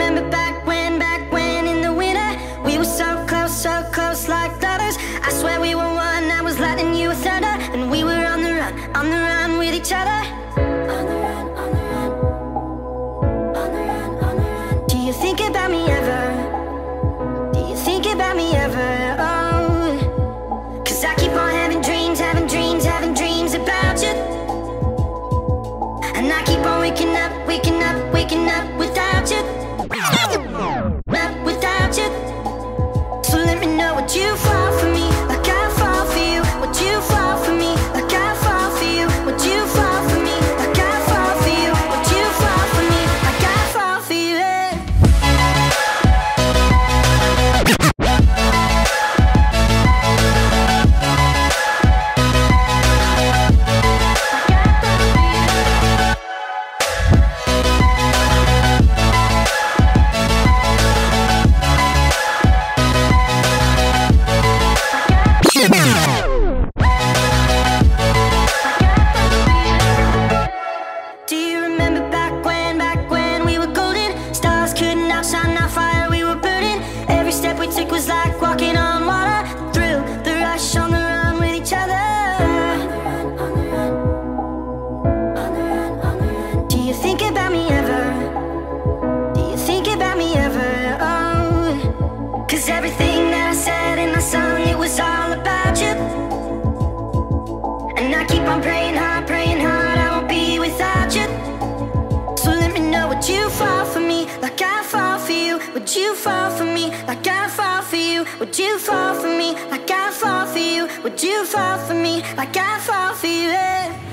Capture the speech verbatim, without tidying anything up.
remember back when, back when in the winter we were so close, so close like brothers? I swear we were one, I was lightning, you were thunder, and we were on the run, on the run with each other. On the run, on the run, on the run, on the run. Do you think about me ever? Do you think about me ever? Oh, 'cause I keep on having dreams, having dreams, having dreams about you. And I keep on waking up, waking up, waking up without you. Up without you. So let me know, would you fall for me like I fall for you? Would you fall for me like I fall for you? Would you fall for me like I fall for you? Would you fall for me like I fall for you? Yeah. Do you remember back when, back when we were golden? Stars couldn't outshine our fire, we were burning. Every step we took was like walking on water. Through the rush, on the run with each other. On the run, on the run, on the run, on the run. Do you think about me ever? Do you think about me ever? Oh, 'cause everything that I said in my song, it was all about you. And I keep on praying hard, praying hard, I won't be without you. So let me know, would you fall for me like I fall for you? Would you fall for me like I fall for you? Would you fall for me like I fall for you? Would you fall for me like I fall for you? Yeah.